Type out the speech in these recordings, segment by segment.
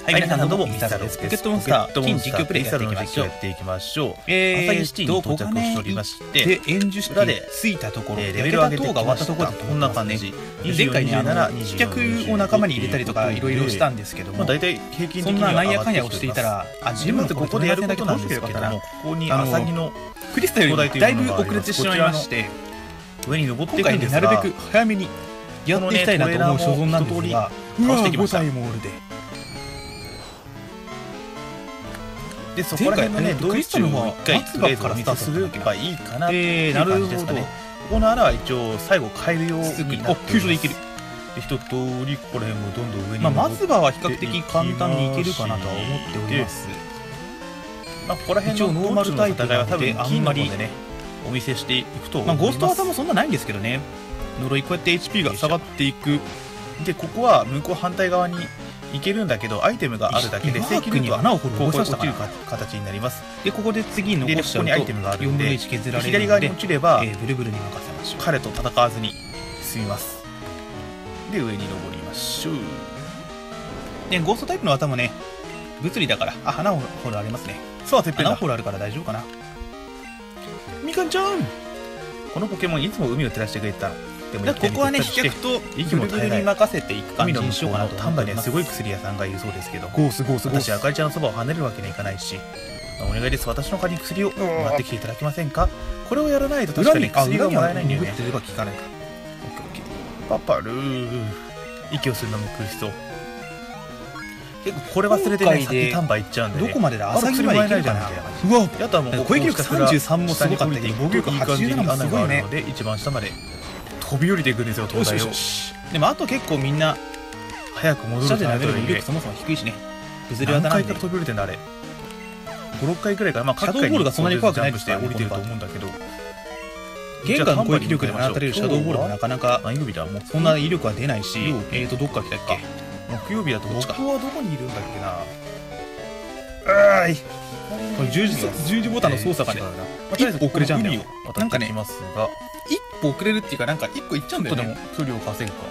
はい、皆さんどうも、ミサルです。ポケットモンスター、金実況プレイやっていきましょう。朝日シティに到着しておりまして、で、演術裏で着いたところ、レベル上げが終わったところで、こんな感じ。前回ね、飛脚を仲間に入れたりとか、いろいろしたんですけども、大体平均的にはそんななんやかんやをしていたら、自分でここでやることなんですけども、ここにアサギのクリスタルよりだいぶ遅れてしまいまして、上に登っていくんですが、なるべく早めにやっていきたいなと思う所存なんですが、倒してきました。で、そこら辺のね、道中を1回とりあえずお見せすればいいかなっていう感じですかね。ここの穴は一応最後変えるようになっております。急所でいける。で、一通りここら辺もどんどん上に松葉は比較的簡単にいけるかなとは思っております。ここら辺のノーマルタイプの戦いは多分金の方でね、お見せしていくと思います。ゴースト技もそんなないんですけどね。呪いこうやって HP が下がっていく。で、ここは向こう反対側にいけるんだけど、アイテムがあるだけで正規ルートは穴を掘るここに落ちる形になります。で、ここで次残しちゃうと、ここにアイテムがあるんで、左側に落ちれば、ブルブルに任せましょう。彼と戦わずに進みます。で、上に登りましょう。で、ゴーストタイプの技もね、物理だから、穴を掘るありますね。そう、てっぺんだ。穴を掘るあるから大丈夫かな。みかんちゃん、このポケモンいつも海を照らしてくれてた。ここはね、飛脚と息も絶えないに任せていく感じにしようかなと。丹波にはすごい薬屋さんがいるそうですけど、私あかりちゃんのそばを離れるわけにはいかないし、お願いです、私の代わりに薬をもらってきていただけませんか。これをやらないと確かに薬がもらえないんだよね。パパルー、息をするのも苦しそう。結構これ忘れてね、先丹波行っちゃうんで、どこまでだ、朝霧まで行けるかな。うわ、あとはもう攻撃力33もすごかったけど、防御力87もすごいね。で、一番下まで飛び降りていくんですよ、東大を。でもあと結構みんな早く戻るから、レベルそもそも低いしね。崩れ技なんで何回か飛び降りてんだあれ。5、6回くらいから、シャドーボールがそんなに怖くないとして降りてると思うんだけど、玄関の攻撃力で放たれるシャドーボールはなかなかそんな威力は出ないし、どっから来たっけ。木曜日だと僕はどこにいるんだっけな。これ十字ボタンの操作がね、一歩遅れちゃうんだよ。なんかね、一歩遅れるっていうか、なんか一個いっちゃうんだよね。ちょっとでも距離を稼ぐか。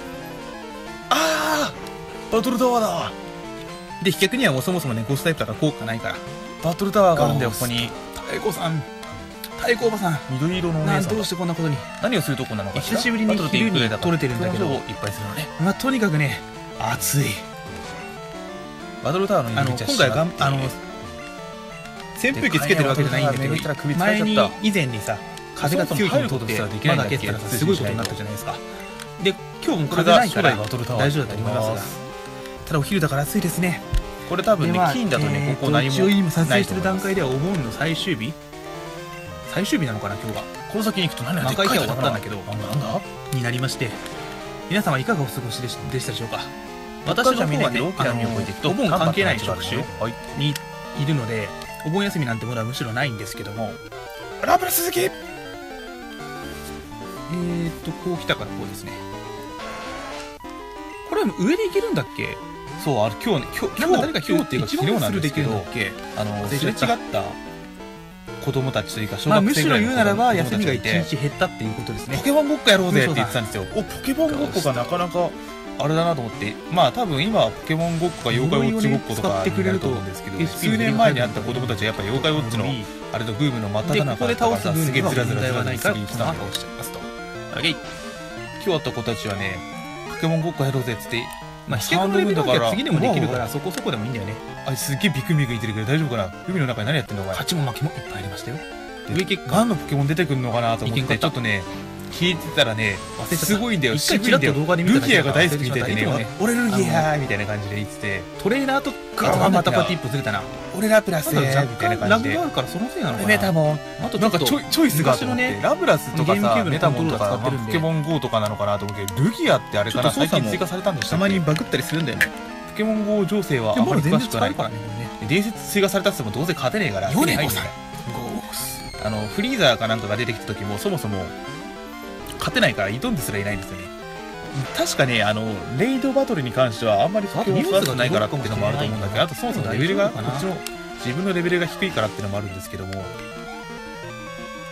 バトルタワーだ。で、飛脚にはもうそもそもね、ゴーストタイプだから効果ないから。バトルタワーがあるんだよ、ここに。太鼓さん。太鼓おばさん。緑色のお姉さん。どうしてこんなことに。何をするとこなのか。久しぶりに昼に取れてるんだけど、いっぱいするのね。とにかくね、暑い。バトルタワーの入り口は今回は扇風機つけてるわけじゃないんだけど、前に以前にさ、風が強い日にとってまだ開けてたらすごいことになったじゃないですか。で、今日も風ないから大丈夫だと思いますが、ただお昼だから暑いですね。これ多分ね、金だとね、ここ何も一応今撮影してる段階ではお盆の最終日なのかな、今日が。この先に行くと何が赤い日は終わったんだけど、になりまして、皆様いかがお過ごしでしたでしょうか。私の方はね、お盆関係ない職種にいるので、お盆休みなんてものはむしろないんですけども、ラブラ鈴木、こう来たからこうですね。これは上で行けるんだっけ。そう、今日なんか誰か今日っていうか昨日なんですけど、すれ違った子供たちというか小学生ぐらいの、むしろ言うならば休みが1日減ったっていうことですね。ポケモンごっこやろうぜって言ってたんですよ。ポケモンごっこがなかなかあれだなと思って、多分今はポケモンごっこか妖怪ウォッチごっことかになると思うんですけど、数年前にあった子供たちはやっぱ妖怪ウォッチのあれとブームの真っ只中だったからすげえずらずらずらずら次来たの倒しちゃいますと。今日あった子たちはね、ポケモンごっこやろうぜっつって、飛脚のレベルだから次でもできるからそこそこでもいいんだよね。すげえビクビクいてるけど大丈夫かな。海の中に何やってんのかな。勝ちも負けもいっぱいありましたよ。上結果何のポケモン出てくるのかなと思ってちょっとね聞いてたらね、すごいんだよ。渋いんだよ。ルギアが大好きみたいでね、俺ルギアみたいな感じで言ってて、トレーナーとかまたこうやって一歩ずれたな。俺ラプラスみたいな感じで。ラグがあるからそのせいなのかな。メタモン。あとなんかチョイスがあって、ラブラスとかさ、メタモンとかポケモン GO とかなのかなと思うけど、ルギアってあれかな、最近追加されたんでしたっけ。たまにバグったりするんだよね。ポケモン GO 情勢はあんまり詳しくないからね。伝説追加されたってもどうせ勝てねえから。ヨネコさん。フリーザーかなんかが出てきた時もそもそも勝てないから挑んですらいないんですよね。確かね、レイドバトルに関してはあんまりポケモン育てないからっていうのもあると思うんだけど、あとそもそもレベルがこっちの自分のレベルが低いからっていうのもあるんですけども、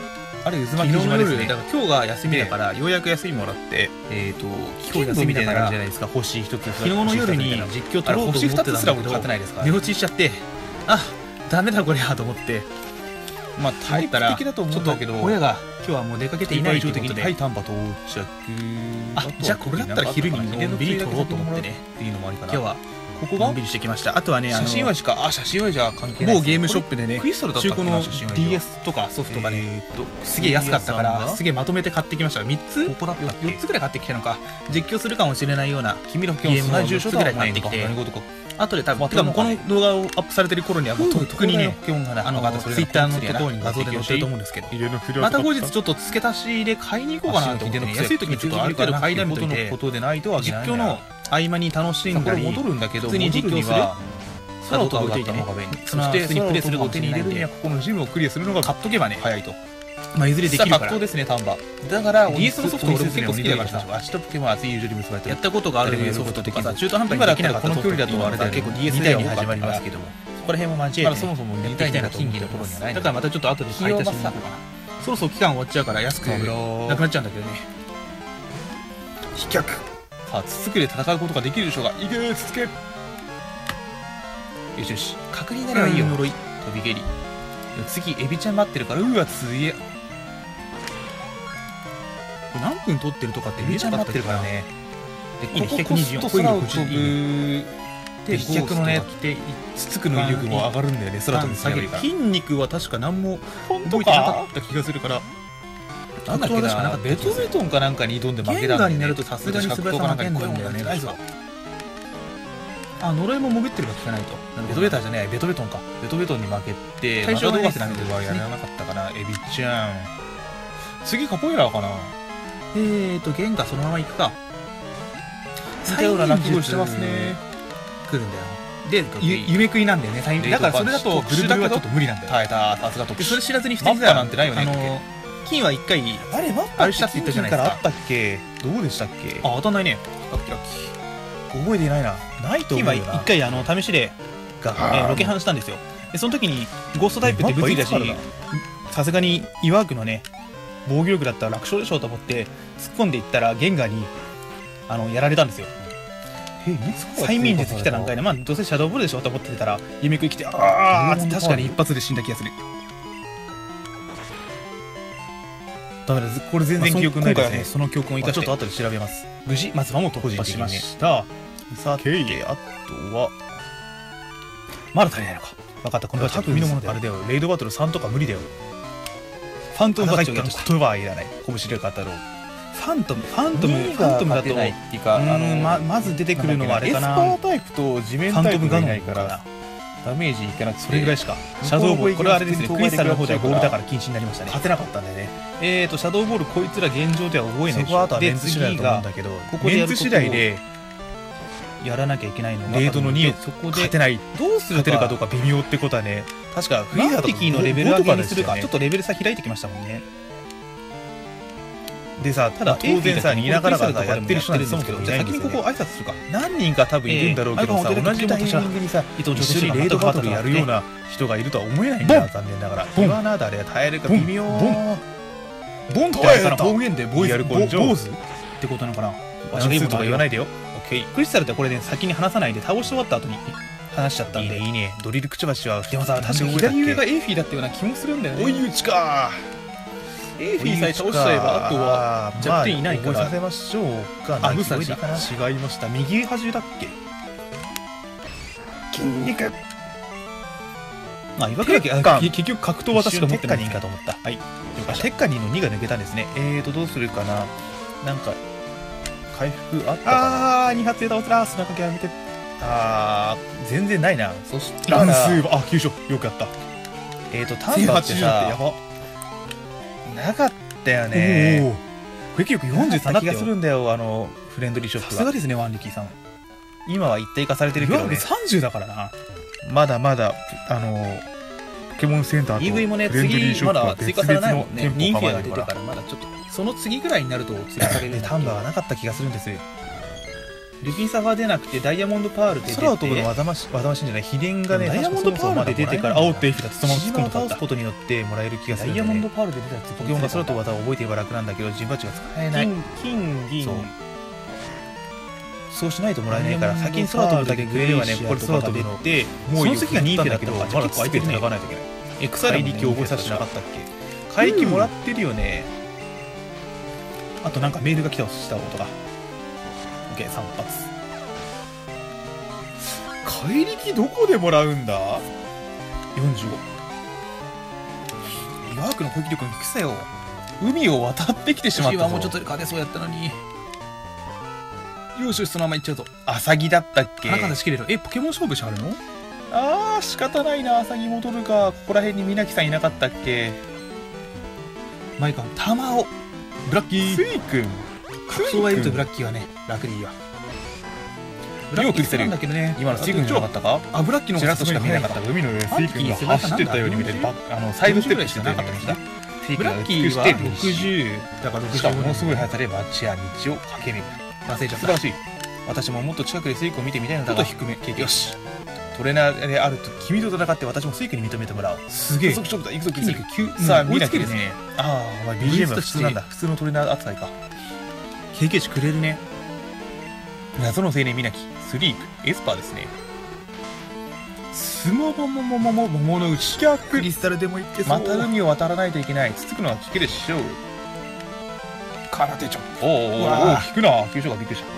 あれ、渦巻き島ですね。だから今日が休みだから、ようやく休みもらって、今日休みだから、じゃないですか、星一つ。昨日の夜に実況取ろうと思ってたんだけど、寝落ちしちゃって、あ、ダメだこりゃと思って、まあ、帰ったら、ちょっと親が今日はもう出かけていないということで、はい、丹波到着。あ、じゃあこれだったら昼にのんびり撮ろうと思ってね、今日はここがのんびりしてきました。あとはね、写真はしか、写真はじゃあ関係ない。某ゲームショップでね、中古の DS とかソフトがね、すげえ安かったから、すげえまとめて買ってきました。3つ ?4 つぐらい買ってきたのか、実況するかもしれないようなゲームを4つぐらい買ってきて、あとで多分、この動画をアップされてる頃にはもうとっくにね、ツイッターのところに画像で載ってると思うんですけど、また後日ちょっと付け足しで買いに行こうかなと思って、安い時にちょっとある程度買いだめといて、実況の合間に楽しんだり、普通に実況する画像と置いていてね、そして普通にプレイするを手に入れるにはここのジムをクリアするのが買っとけばね、早いと。まあいずれできるから。格闘ですね、丹波。だから DS のソフト俺も結構好きだからさ、足とポケモン熱い友情に結ばれてる。やったことがあるソフトとかさ、中途半端にできなかったこの距離だとあれだ結構 DS で始まりますけども、そこら辺も間違えて、まだそもそも2体の金銀の頃にはない。だからまたちょっと後で買い足しに行こうかな。そろそろ期間終わっちゃうから安くなくなっちゃうんだけどね。飛脚。さあ、つつくで戦うことができるでしょうか。いけー、つつけ。よしよし。確認なればいいよ。呪い。飛び蹴り。次、エビちゃん待ってるから、うわ、つえ。何分撮ってるとかってエビちゃん待ってるからね。で、ここ124、空を飛ぶ。で、飛脚のね、つつくの威力も上がるんだよね、空飛び下げるから。筋肉は確か何も動いてなかった気がするから。なんだっけな、ベトベトンかなんかに挑んで負けたんだよね。になるとさすがに素早さ負けんだよね。ないぞ。あ、呪いも潜ってるか聞かないと。ベトベタじゃねえ、ベトベトンか。ベトベトンに負けて、最初はどうやって投げてるわやらなかったかな、エビちゃん。次カポエラーかな。ゲンガそのまま行くか。似たような鳴き声してますね。来るんだよ。で、夢食いなんだよね。だからそれだと、グルブルはちょっと無理なんだよ。耐えた、さすがと。それ知らずに普通にさ、なんてないよね。金は一回、あれしたって言ったじゃないですか。あったっけ？どうでしたっけ？あ、当たんないね。ラッキーラッキー。覚えてないな。ないと思うよな。金は一回、試しで、ロケハンしたんですよ。で、その時に、ゴーストタイプって物理だし、さすがに、岩枠のね、防御力だったら楽勝でしょうと思って、突っ込んでいったら、ゲンガーに、やられたんですよ。催眠術来た段階で、まあ、どうせシャドーボールでしょと思ってたら、夢食い来て、あー、確かに一発で死んだ気がする。ダメだ、これ全然記憶ないですね。その記憶も生かしてちょっと後で調べます。無事松葉も突破しました。さて、あとはまだ足りないのか。分かった、このバッチは君のものであれだよ。レイドバトル3とか無理だよ。ファントムバッチをやる言葉はいらない。拳で語ろう。ファントムだとないっていうか、まず出てくるのはあれかな。エスパータイプと地面タイプがいないからダメージいかなくてそれぐらいしか。シャドーボール、これはあれですね、クリスタルの方ではゴールだから禁止になりましたね。勝てなかったんだよね。シャドーボールこいつら現状では覚えないでしょ。で、次がここでやる次第でやらなきゃいけないのがレードの2を勝てない。どうする勝てるかどうか微妙ってことはね、確かフリーザーとかのレベル上げにするか、ちょっとレベル差開いてきましたもんね。でさ、ただ当然さ、いながらがやってる人なんですけど、じゃあ先にここ挨拶するか。何人か多分いるんだろうけどさ、同じタイミングにさ、一緒にレードバトルやるような人がいるとは思えないんだ、残念ながら。言わなだれ耐えるか微妙。ボンってあれかな、方言でボイス、坊主ってことなのかな。ワンスーとか言わないでよ。オッケー。クリスタルってこれね、先に話さないで倒し終わった後に話しちゃったんで。いいね、ドリルくちばしは。でもさ、確か左上がエーフィーだったような気もするんだよね。追い打ちか。エーフィーさえ倒しちゃえば、あとは弱点いないから。覚えさせましょうか。あ、グーさん違いました。右端だっけ？筋肉。あ、岩倉家、結局格闘は確か持ってない。テッカニンかと思った。はい。テッカニンの2が抜けたんですね。どうするかな。なんか、回復あったかな。2発で倒すな。砂かけやめて。全然ないな。そしたら、乱数は、急所。よくやった。単価ってさ、やば。なかったよね。これ結局43な気がするんだよ、フレンドリーショップが。さすがですね、ワンリキーさん。今は一体化されてるけどね。30だからな。まだまだ、ポケモンセンターとフレンドリーショップは別々の店舗を構えてるから。まだちょっと、その次ぐらいになると追加される。タンバーはなかった気がするんですよ。 ルピンサファー出なくてダイヤモンドパールで出て、空を飛ぶの技マシンじゃない、秘伝がね、ダイヤモンドパールで出てから青ってエフィだとそのまま突っ込んで倒すことによってもらえる気がする。ダイヤモンドパールで出たやつポケモンが空飛ぶ技を覚えていれば楽なんだけど、ジンバッチが使えない。金銀、そうしないともらえないから、先に空飛ぶだけくれればね、これ空飛ぶのってもうその次が2手だけど、まだ結構相手に使わないといけない。怪力を覚えさせてなかったっけ。怪力もらってるよね。あとなんかメールが来たことが OK、 3発。怪力どこでもらうんだ。45。岩枠の攻撃力の低さよ。海を渡ってきてしまったぞ。もうちょっと勝てそうやったのに。よしよし、そのままいっちゃうぞ。アサギだったっけ。中出し切れる。ポケモン勝負しあるの。あー、仕方ないな。アサギ戻るか。ここら辺に水木さんいなかったっけ。マイカン、玉をブラッキー。スイ君。格闘がいるとブラッキーはね、楽でいいわ。ブラッキークリスタルなんだけどね。今のスイ君じゃなかったか。あ、ブラッキーのチラッとしか見えなかった。海の上スイ君が走ってたように見てる。サイドステップしてなかったんですね。ブラッキーは60だから60。しかもものすごい速さで街や道を駆け巡る。忘れちゃった。素晴らしい。私ももっと近くでスイ君を見てみたいのだが。ちょっと低め。よし。トレーナーであると君と戦って私もスイ君に認めてもらおう。すげえ。加速勝負だ。行くぞ、筋肉9。さあ、見なきゃですね。ああ、BGM は普通なんだ。普通のトレーナー扱いか。経験値くれるね。謎の青年見なき。スリープ。エスパーですね。スモモモモモモモモの内逆。クリスタルでも行ってそう。また海を渡らないといけない。つつくのは聞けでしょう。空手ちょ。おお、聞くな。急所がびっくりした。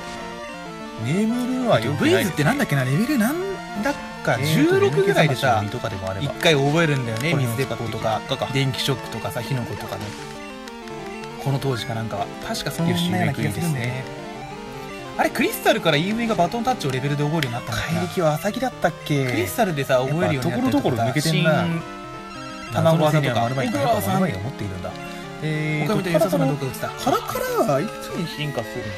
眠るはよくない。ブイズってなんだっけな、レベルなんだか16ぐらいでさ、1回覚えるんだよね。水鉄砲とか、電気ショックとかさ、火の粉とかね。この当時かなんかは。確かそんなような気がするんだよね。あれ、クリスタルから EV がバトンタッチをレベルで覚えるようになったのかな。怪力は朝木だったっけ。クリスタルでさ、覚えるようになったりとか。ところどころ抜けてんな。卵技とか、丸前が持っているんだ。他みたいに良さそうな動画を打った。カラカラはいつに進化するんだ。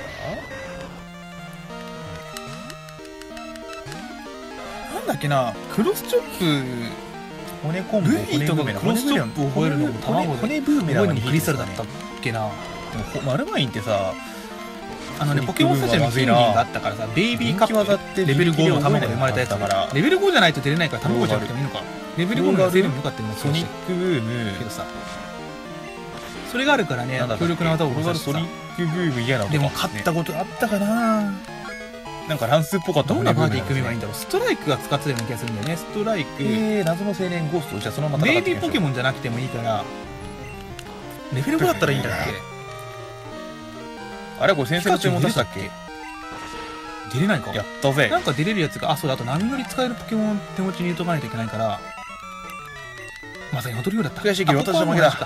なんだっけな、クロスチョップ、骨コンボ、ルイとかクロスチョップを覚えるのも卵で骨ブーメランにクリスタルだったっけな。でもマルマインってさ、ポケモンスタジアムに金銀があったからさ、ベイビーカップってレベル5の卵で生まれたやつだから、レベル5じゃないと出れないから卵じゃなくてもいいのか。レベル5のが出るのよかったよね。ソニックブームけどさ、それがあるからね、強力な技を覚える。ソニックブーム嫌なの。でも勝ったことあったかな。なんかランスっぽかった。どんなパーティー組めばいいんだろう。ストライクが使ってたような気がするんだよね。ストライク、謎の青年ゴースト。じゃあそのままベイビーポケモンじゃなくてもいいからレベル5だったらいいんだっけ。あれこれ先生の注文出したっけ。出れないか。やったぜ。なんか出れるやつが、あ、そうだ、あと波乗り使えるポケモン手持ちに入れとかないといけないから、まさに踊るようだった。悔しいけど私の負けだ。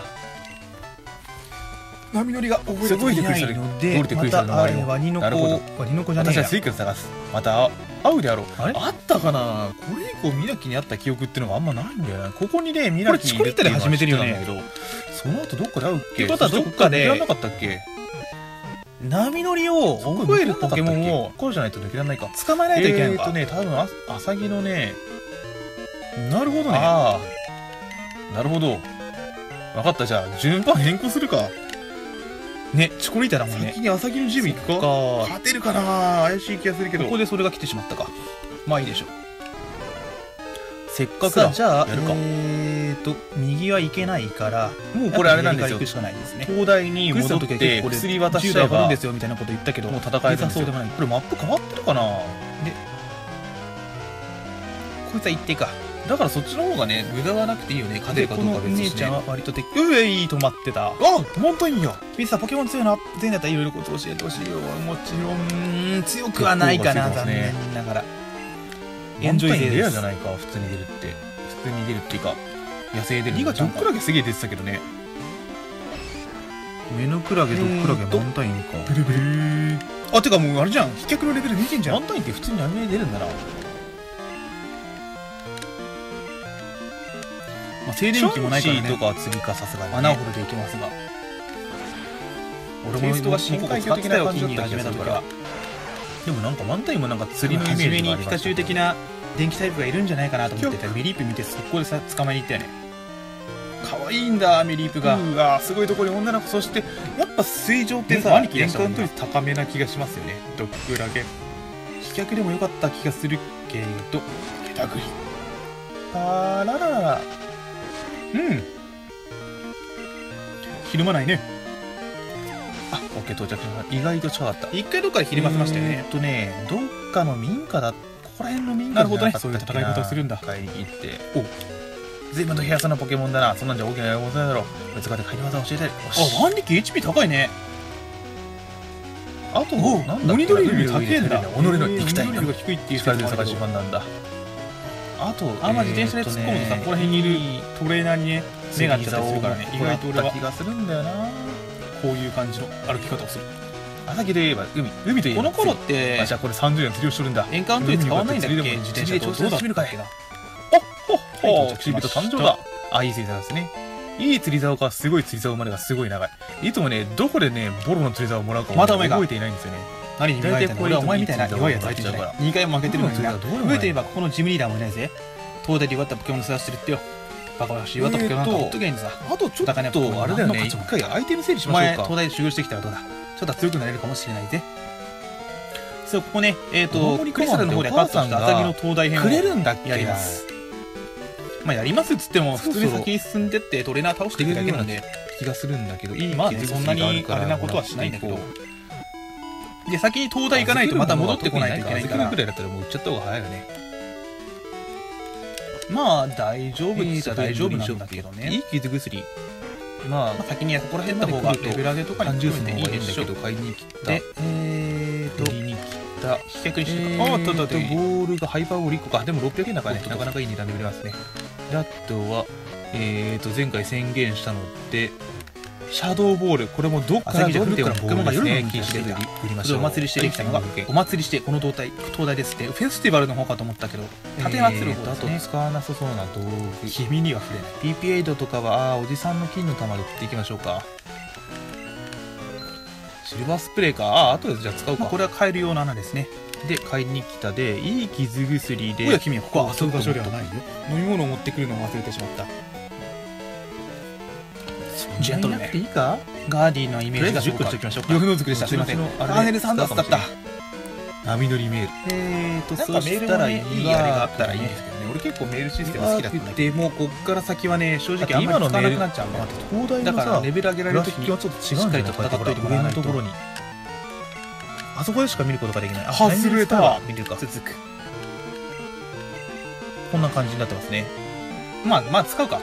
波乗りが覚えてないので、またワニの子じゃねえや。私はスイカを探す。また会うであろう。あれあったかな。これ以降ミナキに会った記憶ってのがあんまないんだよな。ここにね、ミナキいるっていうのは始めてるよね。その後どっかで会うっけ。ってことはどっかでやらなかったっけ。波乗りを覚えるポケモンをこうじゃないと抜けられないか。捕まえないといけないのか。多分アサギのね。なるほどね。ああ、なるほど。分かった。じゃあ順番変更するか。ね、チコリータだもんね。先にアサギのジム行くか。勝てるかな。怪しい気がするけど。ここでそれが来てしまったか。まあいいでしょう。せっかくだ。じゃあ右は行けないから、もうこれあれなんですよ。東大に戻って薬渡しちゃえばいいんですよみたいなこと言ったけど、もう戦えるんですよ。これマップ変わってるかな。で、こいつは行ってか。だからそっちの方がね、無駄はなくていいよね。勝てるかどうか別に。姉ちゃんは割と止まってた。あ、本当にいいよ。みんなポケモン強いな。全員だったらいろいろこと教えてほしいよ。もちろん強くはないかな。残念ながら。エンジョイレアじゃないか。普通に出るって。普通に出るっていうか。野生出る。2がドックラゲすげえ出てたけどね。メノクラゲ、ドックラゲ、マンタインか。ブルブルー。あ、てかもうあれじゃん。飛脚のレベル出てんじゃん。マンタインって普通にアニメ出るんだな。まあ、静電気もないからね。とかは次かさすがに。穴を掘るでいけますが。俺もテイストが深海魚的な感じだった気がするから。でもなんかマンタインもなんか釣りのイメージがありました。初めにピカチュウ的な電気タイプがいるんじゃないかなと思ってたら、メリープ見て速攻でさ捕まえに行ったよね。可愛いんだメリープが。うわすごいところに女の子。そしてやっぱ水上ってさ、年間と率高めな気がしますよね。ドッグラゲ飛脚でもよかった気がするけど、ゲタグリ。あらららら。ひるまないね。あ、オッケー到着しました。意外と近かった。一回どっかでひるませましたよね。どっかの民家だ、ここら辺の民家だ。なるほどね。そういう戦い方をするんだ。帰り切って。お、随分と部屋さんのポケモンだな。そんなんじゃ大きなことないだろう。別かで帰り技を教えて。あ、ワンリキ HP 高いね。あと、なんだモニドリル高いんだ。己の肉体が低いっていう力で探し版なんだ。あと、自転車で突っ込むとさ、ここら辺にいるトレーナーにね、目があったりするからね、意外と俺は気がするんだよな。こういう感じの歩き方をする。朝日で言えば海といえばこの頃って、じゃあこれ30年釣りをしとるんだ。エンカウントで使わないんだっけ。自転車で調整してみるかい。おっ、釣り人誕生だ。あ、いい釣り竿ですね。いい釣り竿か、すごい釣り竿までがすごい長い。いつもね、どこでね、ボロの釣り竿をもらうか覚えていないんですよね。何に大体これお前みたいな弱いやつ入ってちゃうから。2回も負けてるのにな。覚えていればここのジムリーダーもいないぜ。東大で弱ったポケモンの世話してるってよ。バカバカしい弱ったポケモンなんかほっとけんさ。あとちょっとあれだよね、一回アイテム整理しましょうか。お前東大で修行してきたらどうだ。ちょっと強くなれるかもしれないぜ。そう、ここね、クリスタルの方でカットしたアサギの東大編をやります。まあやりますっつっても普通に先に進んでってトレーナー倒していくだけなんで気がするんだけど、まあね、そんなにあれなことはしないんだけど。で、先に東大行かないとまた戻ってこないといけないから。ぐらいだったらもう売っちゃった方が早いよね。まあ大丈夫っちゃ大丈夫なんだけどね。いい傷薬。まあ先にここら辺の方がレベル上げとかに含めていいんだけど、買いに来た。で、買いに来た。飛脚にしてボールがハイパーボール1個か。でも600円だからね、なかなかいい値段で売れますね。で、あとは、前回宣言したので、シャドーボール、これもどっからどう見てもポケモンが夜の禁止で売りましょう。お祭りしてできたのが、お祭りして、この東大ですって、フェスティバルの方かと思ったけど、盾祭る方ですね。あと使わなさそうな道具。君には触れない。PP エイドとかは、おじさんの金の玉で売っていきましょうか。シルバースプレーか。あとでじゃあ使うか。これは買えるような穴ですね。で、買いに来たで、いい傷薬で。おや、君はここは遊ぶ場所ではないよ。飲み物を持ってくるのを忘れてしまった。ジェントルメン。いいか？ガーディのイメージが10個しておきましょうか。ヨフノズクでした。すみません。カーネル・サンダースだった。波乗りメール。そしたらいいあれがあったらいいんですけどね。俺結構メールシステム好きだったんだけど。でもこっから先はね、正直あんまり使わなくなっちゃうの。東大のさ、レベル上げられるときはちょっと違うんだよね。しっかりと戦っといてもらわないと。あそこでしか見ることができない。外れた。見るか。続く。こんな感じになってますね。まあ使うか。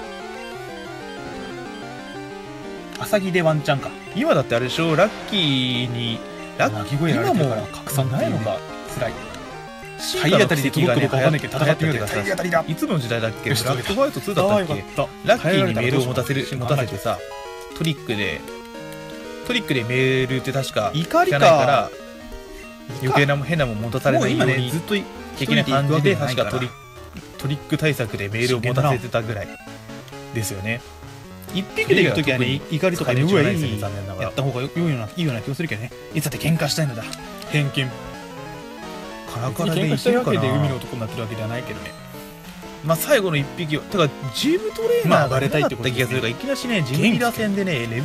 アサギでワンチャンか。今だってあれでしょ、ラッキーに、今も拡散ないのか、辛い。体当たりで届くのかわかんないけど、戦ってみようで体当たりだ。いつの時代だっけ？ブラックホワイト2だったっけ？ラッキーにメールを持たせてさ、トリックでメールって確か、怒りから余計な変なもん持たされないように、ずっと的な感じで、確かトリック対策でメールを持たせてたぐらいですよね。一匹でいるときはね、怒りとかね、うわいいやった方がいいような気がするけどね。いつだって喧嘩したいのだ。偏見。カラカラで喧嘩したいわけで海の男になってるわけではないけどね。まあ最後の一匹は、てかジムトレーナーが出たいって気がするから、いきなしね、ジムリーダー戦でね、レベル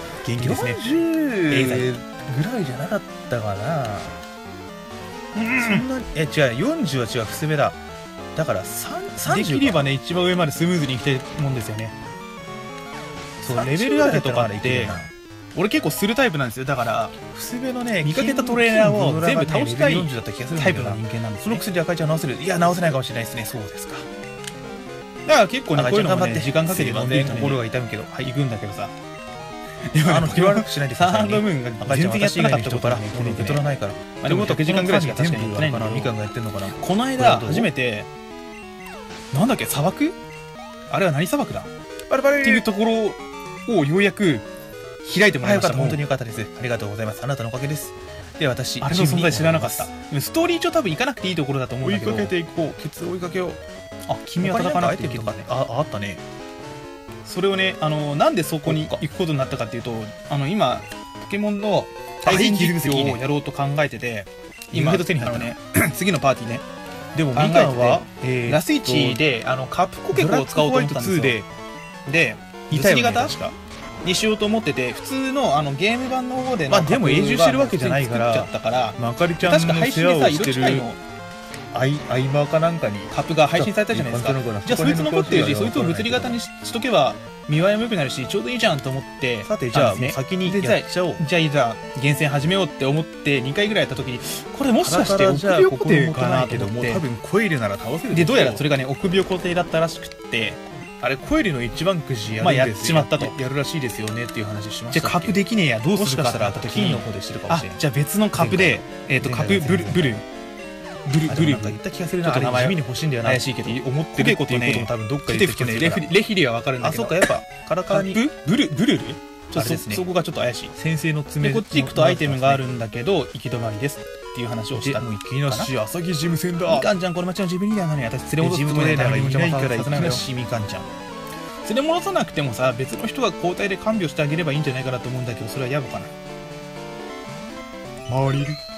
40ぐらいじゃなかったかな。そんなに、違う、40は違う、伏せ目だ。だから30できればね、一番上までスムーズにいきたいもんですよね。そう、レベル上げとかって、俺結構するタイプなんですよ。だから、伏せのね、見かけたトレーナーを全部倒したいタイプの人間なんですね。その薬で赤いちゃん直せる？いや、直せないかもしれないですね。そうですか。だから結構ね、こういうのもね、時間かけて飲んで心が痛むけど、はい、行くんだけどさ。でも言わなくしないでくださいね。サードムーンが全然やってなかったことから、この受け取らないから。まあでも6時間ぐらいしか確かにやってないんだけど、みかんがやってんのかな。この間、初めて、なんだっけ、砂漠？あれは何砂漠だ？っていうところをようやく開いてもらいました。本当に良かったです。ありがとうございます。あなたのおかげです。で、私、あれの存在知らなかった。ストーリー上多分行かなくていいところだと思うんだけど。追いかけていこう。ケツ追いかけよう。あ、君は戦わなくていいとかね。あったね。それをね、なんでそこに行くことになったかっていうと、今、ポケモンの対戦実況をやろうと考えてて、今、次のパーティーね。でも、みかんは、ラスイチで、カップコケコを使おうと思ったんですよ。で、物理型にしようと思ってて、普通のゲーム版の方でのまあでも永住してるわけじゃないから、あかりちゃんの世話をしてる合間かなんかにカップが配信されたじゃないですか。じゃあそいつ残ってるし、そいつを物理型にしとけば見栄えも良くなるし、ちょうどいいじゃんと思って、 さてじゃあもう先にやっちゃおう。 じゃあ厳選始めようって思って2回ぐらいやった時に、これもしかして臆病固定かなと思って、 多分コイルなら倒せるで、どうやらそれがね、臆病固定だったらしくって、 あれコイルの一番くじややっちまったとやるらしいですよねっていう話しました。 じゃあ株できねえや、どうするかってなった時に、 金の方でしてるかもしれない。 じゃあ別の株で、株ブルなんか言った気がするな。あれ地味に欲しいんだよな。 怪しいけど思ってることも多分どっかで言ってレフィリは分かるんだけど。 あ、そっか、やっぱカラカラにブルちょっとそこがちょっと怪しい。 先生の爪でこっち行くとアイテムがあるんだけど行き止まりですっていう話をした。 もういきなし朝木事務戦だ。 みかんちゃんこの町の自分リーダーなのに私連れ戻すつもりないいないからいきなしみかんちゃん連れ戻さなくてもさ、別の人が交代で看病してあげればいいんじゃないかなと思うんだけど、それは野暮かな。 回りる